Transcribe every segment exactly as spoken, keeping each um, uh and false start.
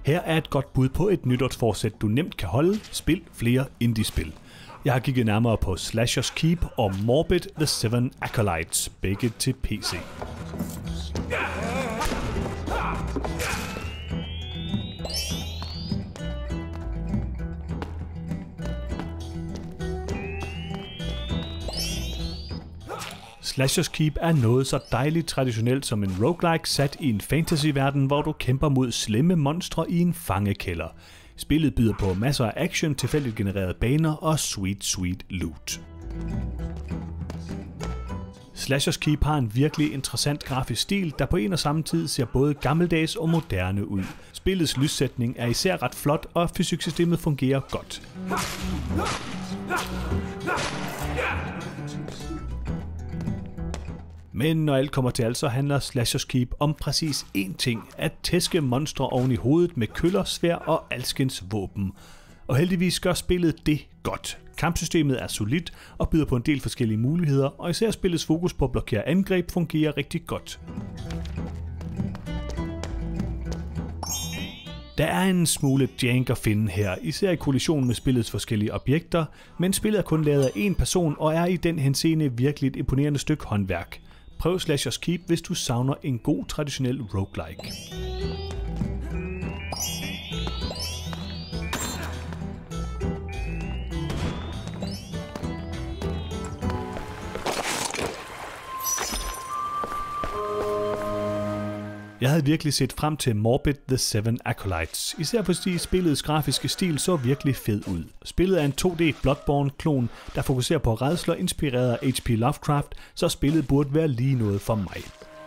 Her er et godt bud på et nytårsforsæt, du nemt kan holde. Spil flere indie-spil. Jeg har kigget nærmere på Slashers Keep og Morbid The Seven Acolytes, begge til P C. Slashers Keep er noget så dejligt traditionelt som en roguelike sat i en fantasyverden, hvor du kæmper mod slemme monstre i en fangekælder. Spillet byder på masser af action, tilfældigt genererede baner og sweet sweet loot. Slashers Keep har en virkelig interessant grafisk stil, der på en og samme tid ser både gammeldags og moderne ud. Spillets lyssætning er især ret flot, og fysiksystemet fungerer godt. Men når alt kommer til alt, så handler Slashers Keep om præcis én ting: at tæske monstre oven i hovedet med køller, sværd og alskens våben. Og heldigvis gør spillet det godt. Kampsystemet er solidt og byder på en del forskellige muligheder, og især spillets fokus på at blokere angreb fungerer rigtig godt. Der er en smule jank at finde her, især i kollision med spillets forskellige objekter, men spillet er kun lavet af én person og er i den henseende virkelig et imponerende stykke håndværk. Prøv Slashers Keep, hvis du savner en god traditionel roguelike. Jeg havde virkelig set frem til Morbid The Seven Acolytes, især fordi spillets grafiske stil så virkelig fed ud. Spillet er en to D Bloodborne-klon, der fokuserer på rædsler inspireret af H P Lovecraft, så spillet burde være lige noget for mig.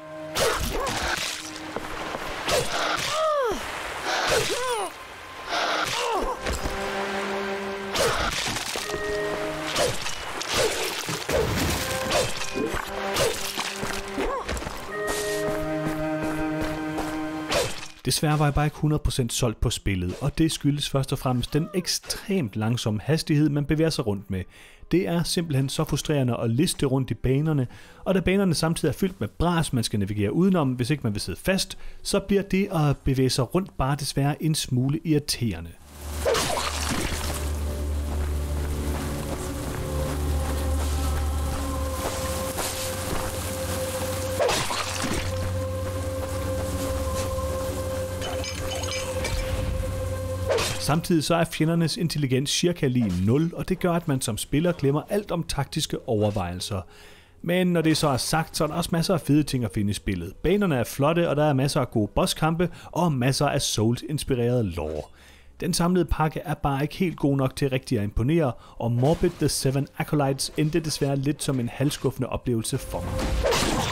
Desværre var jeg bare ikke hundrede procent solgt på spillet, og det skyldes først og fremmest den ekstremt langsomme hastighed, man bevæger sig rundt med. Det er simpelthen så frustrerende at liste rundt i banerne, og da banerne samtidig er fyldt med bras, man skal navigere udenom, hvis ikke man vil sidde fast, så bliver det at bevæge sig rundt bare desværre en smule irriterende. Samtidig så er fjendernes intelligens cirka lige nul, og det gør, at man som spiller glemmer alt om taktiske overvejelser. Men når det så er sagt, så er der også masser af fede ting at finde i spillet. Banerne er flotte, og der er masser af gode bosskampe, og masser af Souls-inspireret lore. Den samlede pakke er bare ikke helt god nok til rigtig at imponere, og Morbid The Seven Acolytes endte desværre lidt som en halvskuffende oplevelse for mig.